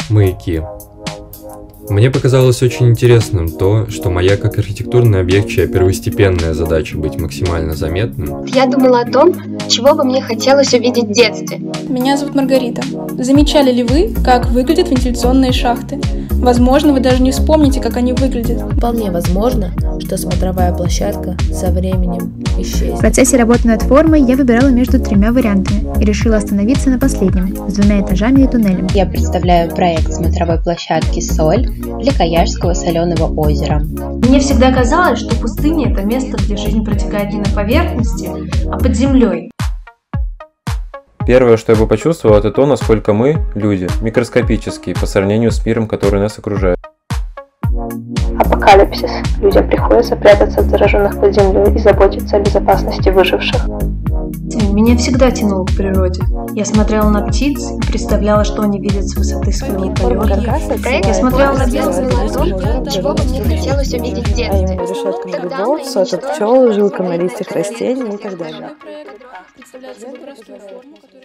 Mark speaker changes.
Speaker 1: Маяки. Мне показалось очень интересным то, что маяк как архитектурный объект, чья первостепенная задача быть максимально заметным.
Speaker 2: Я думала о том, чего бы мне хотелось увидеть в детстве.
Speaker 3: Меня зовут Маргарита. Замечали ли вы, как выглядят вентиляционные шахты? Возможно, вы даже не вспомните, как они выглядят.
Speaker 4: Вполне возможно, что смотровая площадка со временем исчезнет.
Speaker 5: В процессе работы над формой я выбирала между 3 вариантами и решила остановиться на последнем, с 2 этажами и туннелем.
Speaker 6: Я представляю проект смотровой площадки «Соль» для Каяжского соленого озера.
Speaker 7: Мне всегда казалось, что пустыня – это место, где жизнь протекает не на поверхности, а под землей.
Speaker 8: Первое, что я бы почувствовал, это то, насколько мы, люди, микроскопические по сравнению с миром, который нас окружает.
Speaker 9: Апокалипсис. Людям приходится прятаться от зараженных под землей и заботиться о безопасности выживших.
Speaker 7: Меня всегда тянуло к природе. Я смотрела на птиц и представляла, что они видят с высоты своего полета. Я смотрела на белые
Speaker 2: том, чего бы мне хотелось увидеть в детстве.
Speaker 10: Решетка грибов, соток пчел, жилка на листьях растений и так далее.